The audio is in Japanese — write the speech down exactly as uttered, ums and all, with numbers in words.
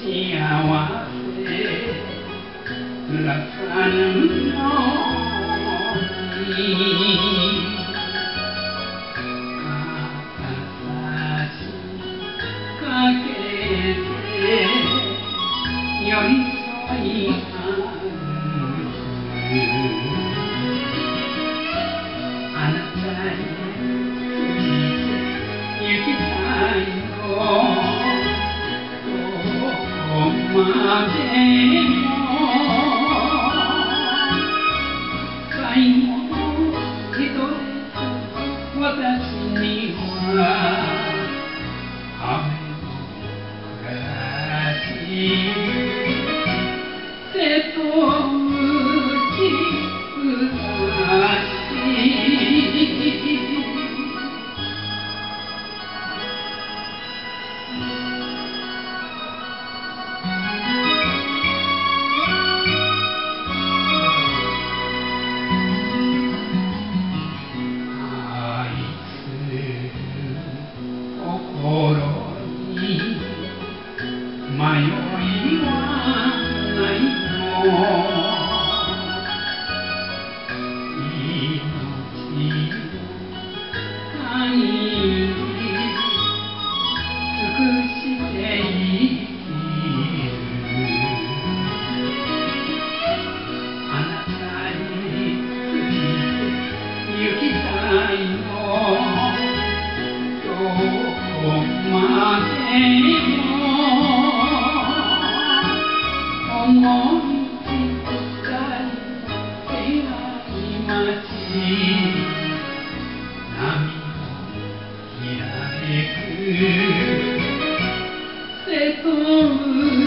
らさぬのに肩差しかけて寄り添い歩くあなたについて行きたいのどこまでも最後の一つ私には雨の暮らし瀬戸内暮らし迷いはないの命の限り尽くして生きるあなたについて行きたいのどこまでも思いつきたい狭い街波を開く瀬戸内